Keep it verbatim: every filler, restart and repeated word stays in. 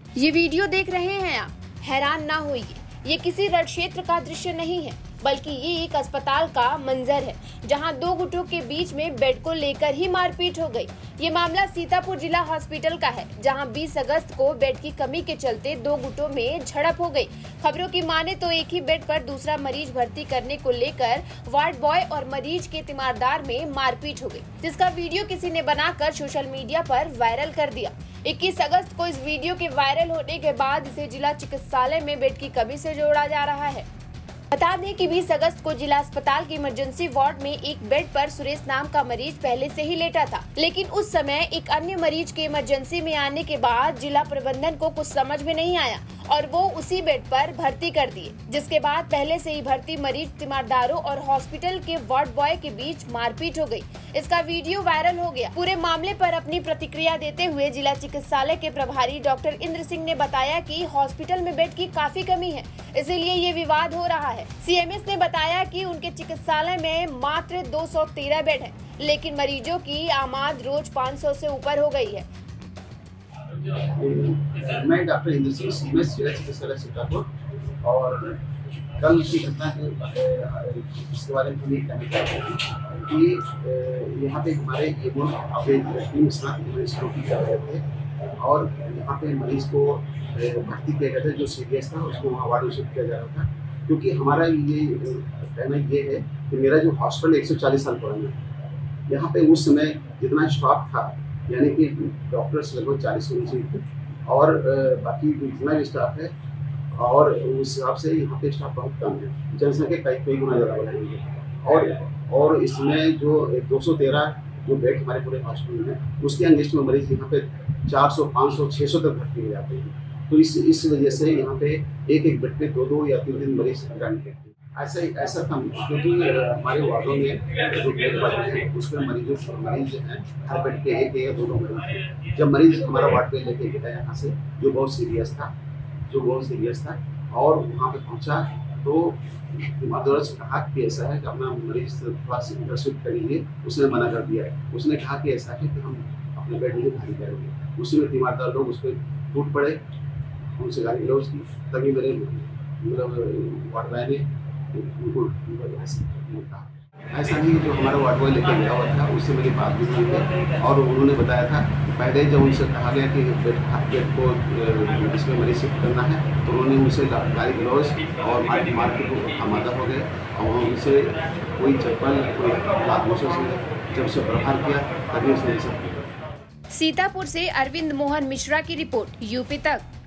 ये वीडियो देख रहे हैं आप, हैरान ना होइए, ये किसी रण क्षेत्र का दृश्य नहीं है, बल्कि ये एक अस्पताल का मंजर है, जहां दो गुटों के बीच में बेड को लेकर ही मारपीट हो गई। ये मामला सीतापुर जिला हॉस्पिटल का है, जहां बीस अगस्त को बेड की कमी के चलते दो गुटों में झड़प हो गई। खबरों की माने तो एक ही बेड पर दूसरा मरीज भर्ती करने को लेकर वार्ड बॉय और मरीज के तीमारदार में मारपीट हो गई, जिसका वीडियो किसी ने बनाकर सोशल मीडिया पर वायरल कर दिया। इक्कीस अगस्त को इस वीडियो के वायरल होने के बाद इसे जिला चिकित्सालय में बेड की कमी से जोड़ा जा रहा है। बता दें कि बीस अगस्त को जिला अस्पताल के इमरजेंसी वार्ड में एक बेड पर सुरेश नाम का मरीज पहले से ही लेटा था, लेकिन उस समय एक अन्य मरीज के इमरजेंसी में आने के बाद जिला प्रबंधन को कुछ समझ में नहीं आया और वो उसी बेड पर भर्ती कर दिए, जिसके बाद पहले से ही भर्ती मरीज तीमारदारों और हॉस्पिटल के वार्ड बॉय के बीच मारपीट हो गई। इसका वीडियो वायरल हो गया। पूरे मामले पर अपनी प्रतिक्रिया देते हुए जिला चिकित्सालय के प्रभारी डॉक्टर इंद्र सिंह ने बताया कि हॉस्पिटल में बेड की काफी कमी है, इसीलिए ये विवाद हो रहा है। सीएमएस ने बताया कि उनके चिकित्सालय में मात्र दो सौ तेरह बेड है, लेकिन मरीजों की आमाद रोज पाँच सौ से ऊपर हो गई है। मैं डॉक्टर इंद्र सिंह, सीएमएस जिला चिकित्सालय सीतापुर, और कल की घटना है इसके बारे में हम ये कहना चाहते हैं कि यहाँ पे हमारे ये लोग अपने टीम साथ मरीज रोटी कर रहे थे और यहाँ पे मरीज को भर्ती किया गया था जो सीरियस था, उसको वहाँ वार्ड में शिफ्ट किया जा रहा था। क्योंकि हमारा ये कहना ये है कि मेरा जो हॉस्पिटल एक सौ चालीस साल पुराना है, यहाँ पे उस समय जितना स्टाफ था, यानी कि डॉक्टर्स लगभग चालीस होने चाहिए और बाकी जितना भी स्टाफ है, और उस हिसाब से यहाँ पे स्टाफ बहुत कम है, जनसंख्या कई कई गुना ज़्यादा बढ़ाएंगे। और और इसमें जो दो सौ तेरह जो बेड हमारे पूरे हॉस्पिटल में, उसके अंगेस्ट में मरीज यहाँ पे चार सौ, पाँच सौ, छः सौ तक भर्ती हो जाते हैं। तो इस इस वजह से यहाँ पे एक एक बेड पे दो दो या तीन तीन मरीज जाने के ऐसा ऐसा था, क्योंकि हमारे वार्डों में जो बेड वार्ड है उसमें मरीजों मरीज हैं, हर बेड पे एक या दो दो मरीज। जब मरीज हमारा वार्ड पे लेके गया यहाँ से, जो बहुत सीरियस था जो बहुत सीरियस था और वहाँ पे पहुँचा तो तीमारदार से कहा कि ऐसा है कि अपना मरीज थोड़ा सा शिफ्ट करेंगे। उसने मना कर दिया है। उसने कहा कि ऐसा है कि हम अपने बेड में खाली करेंगे। उसी में तीमारदार लोग उस पर टूट पड़े, उनसे गाली गलौज की, तभी मेरे मतलब वार्ड बॉय ने उनको कहा। ऐसा नहीं जो हमारा वार्ड बॉय लेके गया हुआ था, उससे मेरी बात भी हुई है और उन्होंने बताया था पहले जब उनसे कहा गया कि बेड बेड को इसमें मरीज शिफ्ट करना है, तो उन्होंने उनसे गाली गलौज और मार्केट को आमादा हो गए और उनसे कोई चप्पल कोई लातों से जब उसे प्रहार किया तभी उसने सब। सीतापुर से अरविंद मोहन मिश्रा की रिपोर्ट, यूपी तक।